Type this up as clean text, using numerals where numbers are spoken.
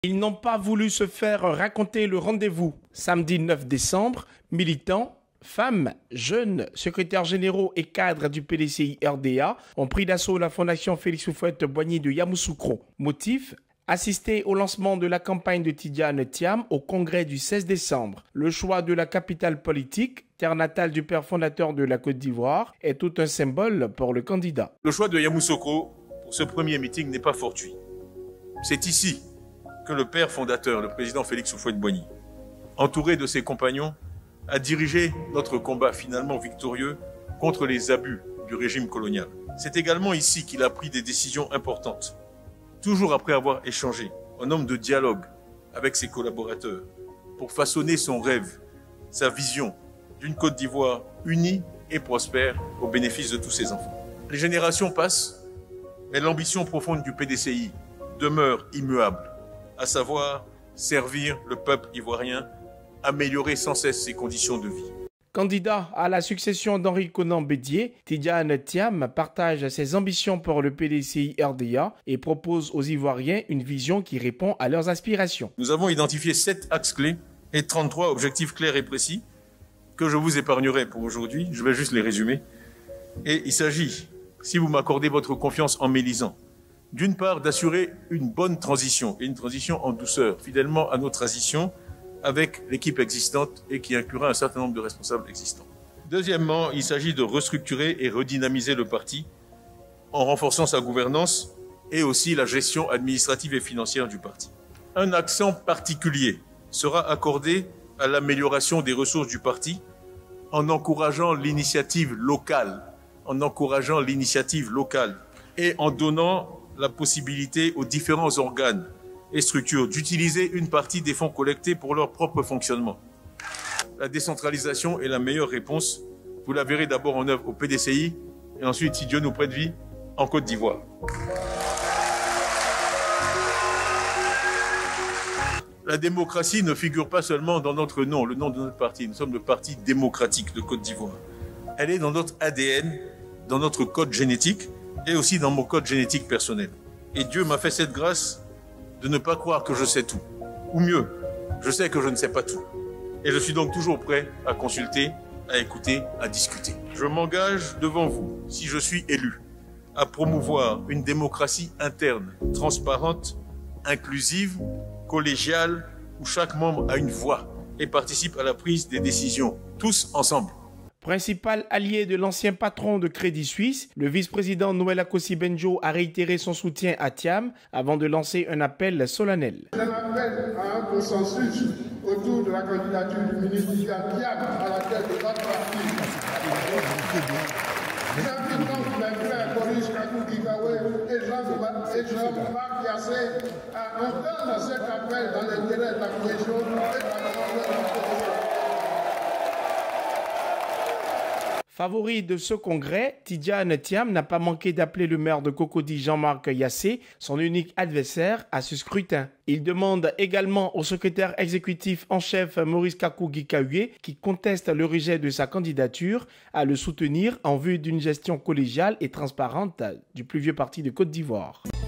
Ils n'ont pas voulu se faire raconter le rendez-vous. Samedi 9 décembre, militants, femmes, jeunes, secrétaires généraux et cadres du PDCI RDA ont pris d'assaut la fondation Félix Houphouët-Boigny de Yamoussoukro. Motif ? Assister au lancement de la campagne de Tidjane Thiam au congrès du 16 décembre. Le choix de la capitale politique, terre natale du père fondateur de la Côte d'Ivoire, est tout un symbole pour le candidat. Le choix de Yamoussoukro pour ce premier meeting n'est pas fortuit. C'est ici que le père fondateur, le président Félix Houphouët-Boigny, entouré de ses compagnons, a dirigé notre combat finalement victorieux contre les abus du régime colonial. C'est également ici qu'il a pris des décisions importantes, toujours après avoir échangé en homme de dialogue avec ses collaborateurs, pour façonner son rêve, sa vision d'une Côte d'Ivoire unie et prospère au bénéfice de tous ses enfants. Les générations passent, mais l'ambition profonde du PDCI demeure immuable, à savoir servir le peuple ivoirien, améliorer sans cesse ses conditions de vie. Candidat à la succession d'Henri Konan Bédié, Tidjane Thiam partage ses ambitions pour le PDCI RDA et propose aux Ivoiriens une vision qui répond à leurs aspirations. Nous avons identifié 7 axes clés et 33 objectifs clairs et précis que je vous épargnerai pour aujourd'hui. Je vais juste les résumer. Et il s'agit, si vous m'accordez votre confiance en m'élisant, d'une part d'assurer une bonne transition, et une transition en douceur, fidèlement à nos traditions, avec l'équipe existante et qui inclura un certain nombre de responsables existants. Deuxièmement, il s'agit de restructurer et redynamiser le parti en renforçant sa gouvernance et aussi la gestion administrative et financière du parti. Un accent particulier sera accordé à l'amélioration des ressources du parti en encourageant l'initiative locale, et en donnant la possibilité aux différents organes et structures d'utiliser une partie des fonds collectés pour leur propre fonctionnement. La décentralisation est la meilleure réponse. Vous la verrez d'abord en œuvre au PDCI et ensuite, si Dieu nous prête vie, en Côte d'Ivoire. La démocratie ne figure pas seulement dans notre nom, le nom de notre parti. Nous sommes le Parti démocratique de Côte d'Ivoire. Elle est dans notre ADN, dans notre code génétique et aussi dans mon code génétique personnel. Et Dieu m'a fait cette grâce de ne pas croire que je sais tout. Ou mieux, je sais que je ne sais pas tout. Et je suis donc toujours prêt à consulter, à écouter, à discuter. Je m'engage devant vous, si je suis élu, à promouvoir une démocratie interne, transparente, inclusive, collégiale, où chaque membre a une voix et participe à la prise des décisions, tous ensemble. Principal allié de l'ancien patron de Crédit Suisse, le vice-président Noël Akossi-Benjo a réitéré son soutien à Thiam avant de lancer un appel solennel. Je m'appelle à un consensus autour de la candidature du ministre Tidjane Thiam à la tête de notre parti. J'invite donc mes frères Boris Kakou-Gikawe et Jean-Marc Yassé à entendre cet appel dans l'intérêt de la cohésion et de la démocratie. Favori de ce congrès, Tidjane Thiam n'a pas manqué d'appeler le maire de Cocody, Jean-Marc Yassé, son unique adversaire à ce scrutin. Il demande également au secrétaire exécutif en chef Maurice Kakou-Gikawe, qui conteste le rejet de sa candidature, à le soutenir en vue d'une gestion collégiale et transparente du plus vieux parti de Côte d'Ivoire.